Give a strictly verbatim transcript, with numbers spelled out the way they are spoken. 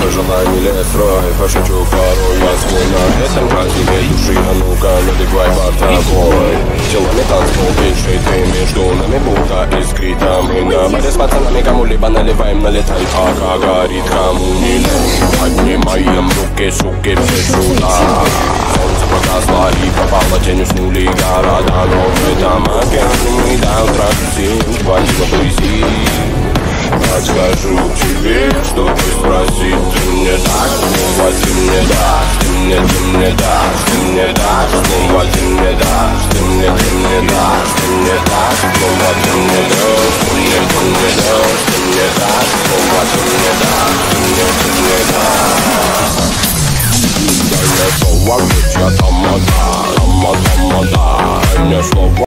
желаний лет строй. Пошучу порой, я свой на этом празднике души. А ну-ка, наливай по тобой. Телами танцпол, пиши ты между нами будто искрита. Мы на баре с пацанами кому-либо наливаем, налетай, пока горит, кому не лень. Поднимаем руки, суки, все сюда. Солнце погасло и попало, тень уснули города. Но в этом океане мы до утра тусим, хватило поэзии. Подскажу тебе, что ты спросить. Ты мне дашь, снова ты мне дашь. Ты мне, ты мне дашь, ты мне дашь. Снова ты мне дашь, ты мне, ты мне дашь. Ты мне дашь, снова ты мне дашь. Ты мне, ты мне дашь, ты мне дашь. Снова ты мне дашь, ты мне, ты мне дашь. Дай мне слово, ведь я тамада, тамада, тамада. Дай мне слово.